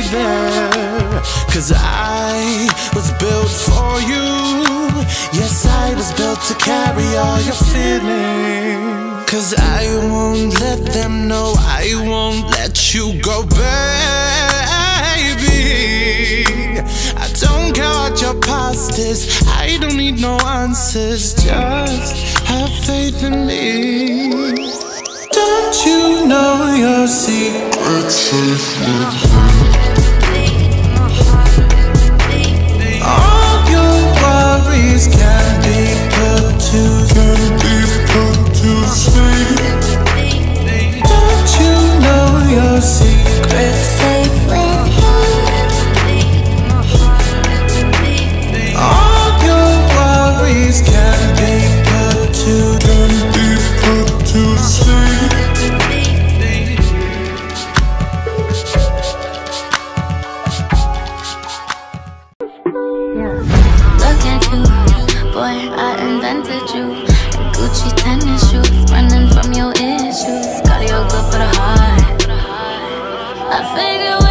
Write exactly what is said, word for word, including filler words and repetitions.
there. Cause I was built for you. Yes, I was built to carry all your feelings. Cause I won't let them know, I won't let you go, baby. I don't care what your past is, I don't need no answers, just have faith in me. Don't you know your secret's safe with me? All your worries can be put to, can be put to sleep. Don't you know your secret's safe with me? All your worries can be put to, can be put to sleep. Boy, I invented you. And Gucci tennis shoes, running from your issues. Cardio good for the heart. I figured